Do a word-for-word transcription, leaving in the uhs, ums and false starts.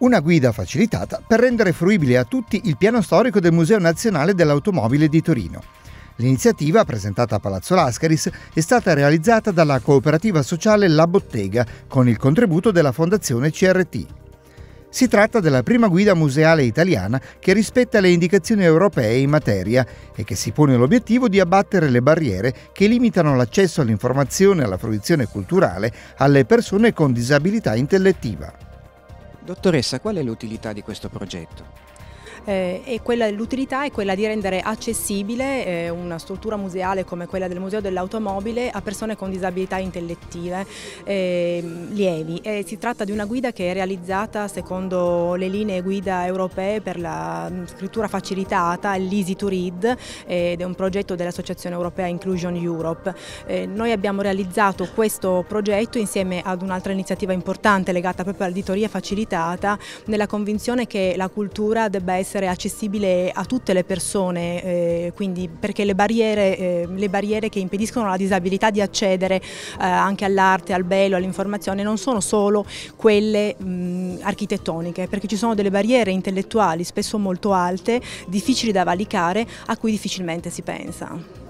Una guida facilitata per rendere fruibile a tutti il piano storico del Museo Nazionale dell'Automobile di Torino. L'iniziativa, presentata a Palazzo Lascaris, è stata realizzata dalla cooperativa sociale La Bottega con il contributo della Fondazione C R T. Si tratta della prima guida museale italiana che rispetta le indicazioni europee in materia e che si pone l'obiettivo di abbattere le barriere che limitano l'accesso all'informazione e alla fruizione culturale alle persone con disabilità intellettiva. Dottoressa, qual è l'utilità di questo progetto? Eh, e quella, l'utilità è quella di rendere accessibile eh, una struttura museale come quella del Museo dell'Automobile a persone con disabilità intellettive eh, lievi. E si tratta di una guida che è realizzata secondo le linee guida europee per la scrittura facilitata, l'Easy to Read, ed è un progetto dell'Associazione Europea Inclusion Europe. Eh, noi abbiamo realizzato questo progetto insieme ad un'altra iniziativa importante legata proprio all'editoria facilitata, nella convinzione che la cultura debba essere essere accessibile a tutte le persone, eh, quindi perché le barriere, eh, le barriere che impediscono alla disabilità di accedere eh, anche all'arte, al bello, all'informazione non sono solo quelle mh, architettoniche, perché ci sono delle barriere intellettuali spesso molto alte, difficili da valicare, a cui difficilmente si pensa.